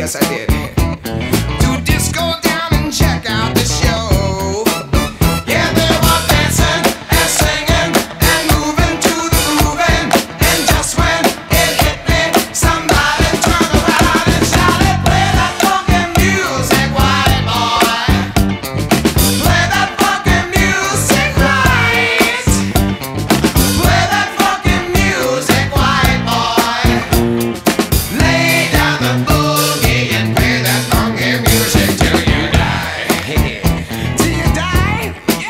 Yes, I did. To disco down and check out the show. Yeah, they were dancing and singing and moving to the grooving. And just when it hit me, somebody turned around and shouted, "Play that funky music, white boy. Play that funky music right. Play that funky music, white boy. Lay down the boogie and play that funky music till you die." Till you die?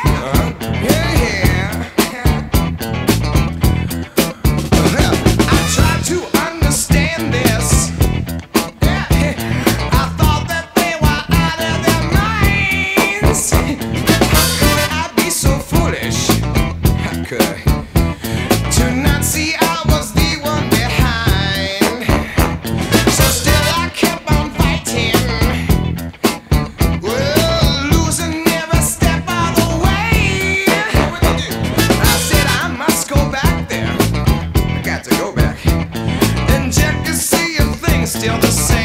Yeah. Well, I tried to understand this. I thought that they were out of their minds. How could I be so foolish? How could I? To not see I was the one behind. So still I kept on fighting. Well, losing every step of the way. I said I must go back there. I got to go back and check to see if things still the same.